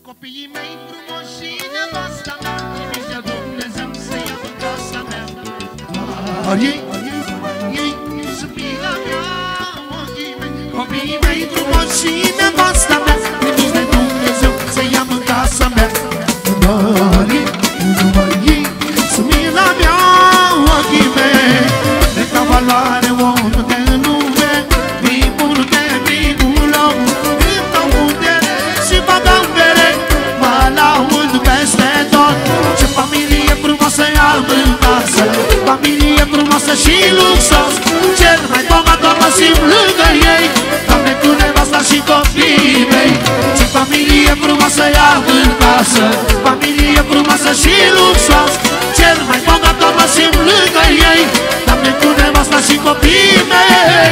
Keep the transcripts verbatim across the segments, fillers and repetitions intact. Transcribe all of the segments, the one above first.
Copiii mei frumoși și nevasta mea, trimiși de Dumnezeu să ia în casa mea. Dar ei, ei sunt mila mea, ochii mei. Copiii mei frumoși și nevasta mea, trimiși de Dumnezeu să ia în casa mea. Dar ei, numai ei sunt mila mea, ochii mei. De ca valoare omul de lume, primul de primul om, îmi dau putere și bagau mere. Mă laud peste tot, ce familie frumoasă am în casă. Familie frumoasă și luxos, cel mai bogat om mă simt lângă ei. Doamne, cu nevasta și copiii mei. Ce familie frumoasă am în casă. Familie frumoasă și luxos, cel mai bogat om mă simt lângă ei. Doamne, cu nevasta și copiii mei.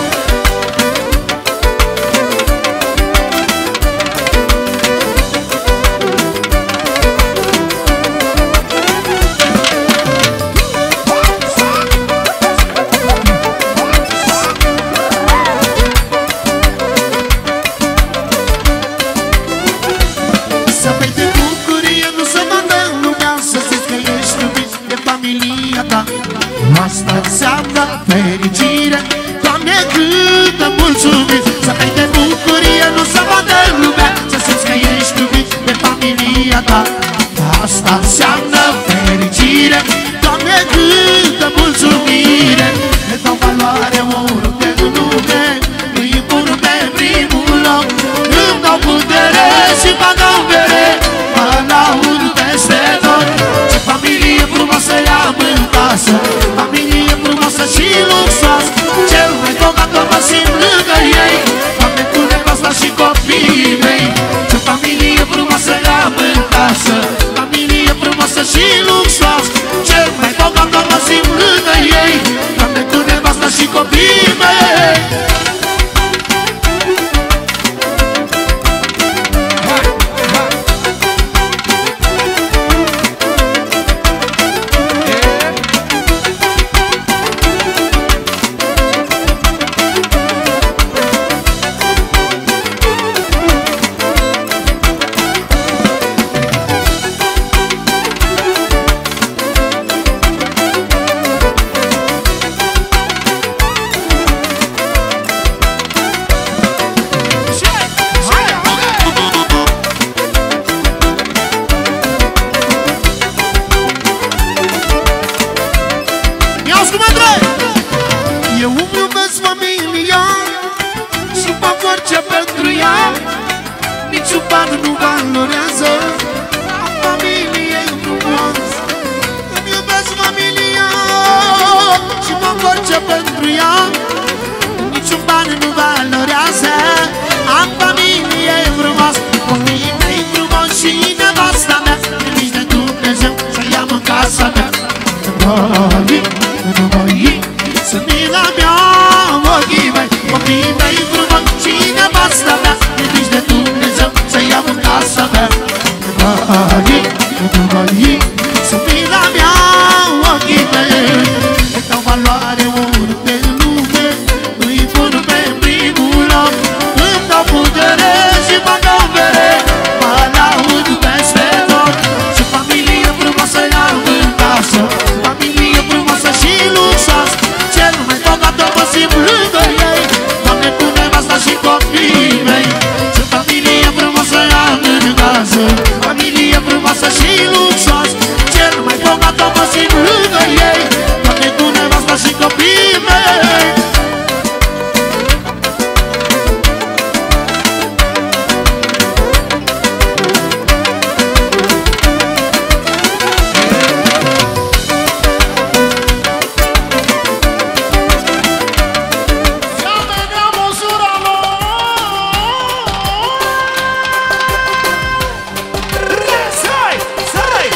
Asta înseamnă fericire, Doamne, câtă mulțumit. Să ai de bucurie, nu să vadă lumea, să simți că ești iubit de familia ta. Asta înseamnă fericire, Doamne, câtă mulțumire. Îți dau valoare oriunde în lume, îi pun pe primul loc. Îmi dau putere și bagau mere, mă laud peste tot. Ce familie frumoasă am în casă. Familie frumoasă și luxos, cel mai bogat om mă simt lângă ei. Doamne, cu nevasta și copiii mei. Ce familie frumoasă am în casă. Familie frumoasă și luxos, cel mai bogat om mă simt lângă ei. Doamne, cu nevasta și copiii mei. Eu îmi iubesc familia și fac orice pentru ea. Niciun ban nu valorează familie frumoasă. Îmi iubesc familia și fac orice pentru ea. Niciun ban nu valorează am familie frumoasă. Copiii mei frumoși și nevasta mea, trimiși de Dumnezeu să iau în casa mea. Numai ei sunt mila mea, ochii mei. Copiii mei frumoși și nevasta mea, trimiși de Dumnezeu să iau în casa mea. Numai ei sunt mila mea, ochii mei. Îți dau valoare oriunde în lume, îi pun pe primul loc. Îmi dau putere și bagau mere, mă laud peste tot. Ce familie frumoasă am în casă. Familie frumoasă și luxos, cel mai bogat om mă simt lângă ei. Doamne, cu nevasta și copiii mei. Ce familie frumoasă am în casă. Familie frumoasă și luxos, cel mai bogat om mă simt lângă ei. Doamne, cu nevasta și copiii mei. Sai!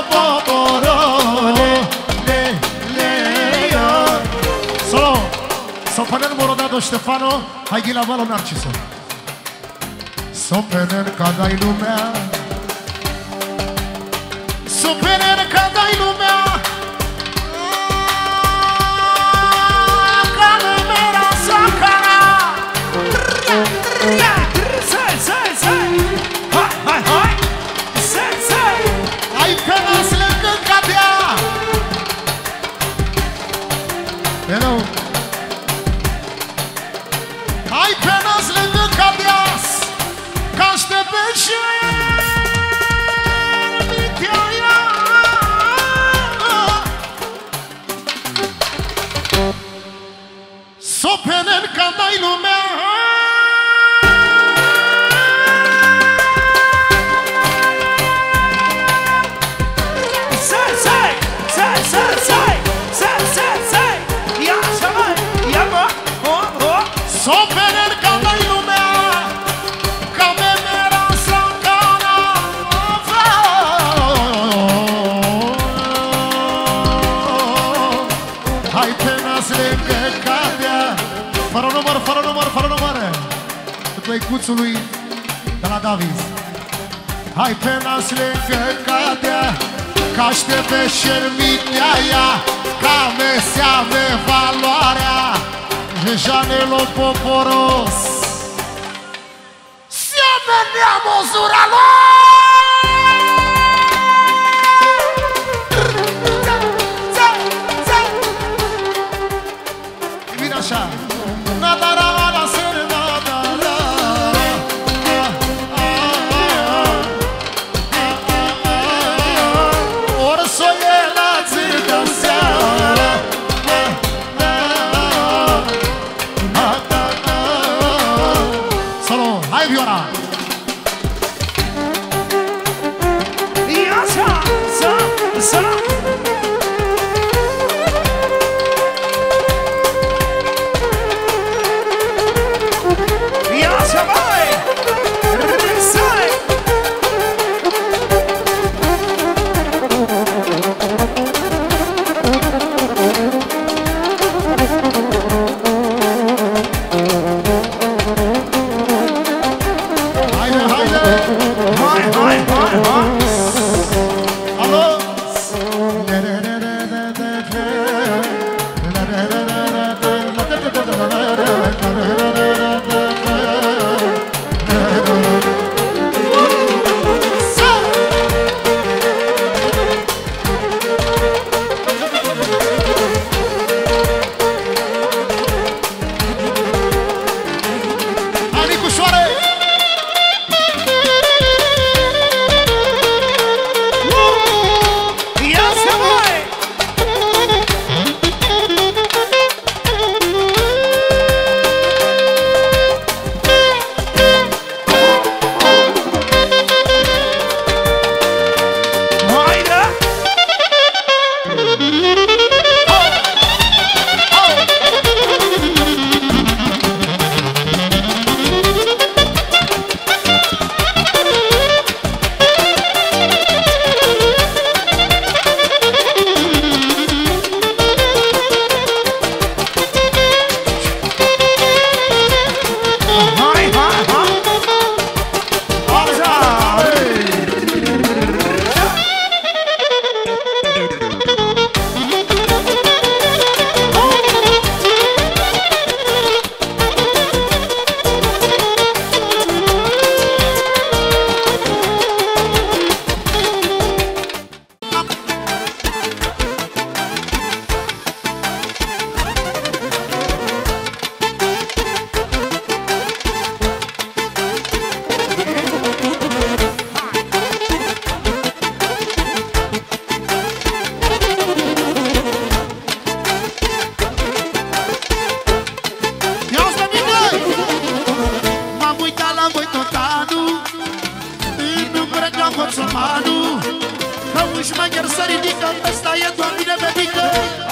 poporo le le solo Sopanen Morodado Ștefano, hai ghi la valo Narciso. Sopanen ca dai lumea, Sopanen ca dai lumea, ca lumea sa cara. Sai, sai, sai! Hai, hai, hai! Sai, sai! Ai pe nas lângă cadea. Hello. Ai pe nas lângă cadeas, ca-ște pe șermiteaia. S-o penen ca dai lumea. Sai, sai! Sai, sai, sai! Sai, sai, sai! Ia așa, mă! Ia, mă! Oh, oh! S-o penen ca dai lumea, ca memera sa cara. Hai pe nas lângă cadea. Fără număr, fără număr, fără număr. Cu plăicuțului de la Davis. Hai pe nas lângă cadea, ca aștepe șermitea ea, ca meseave valoarea. Janelo poporos, seamănea măsura lor. Vine așa. Nadara la sere, nadara. Ori s-o e la zi de seara. Solo, hai Viora! Ia așa! Să! Să! Ia așa, vai! Sai! Haide, haide! Hai, hai, hai, hai! Alo! Hai, Nicușoare! Ia așa, vai! Haide! Hai, hai, hai! Așa! Ia-uzi pe mine! M-am uitat la voi tot anul, nu cred că am fost umanul, că un șmecher să ridică, ăsta e doar bine pe mică.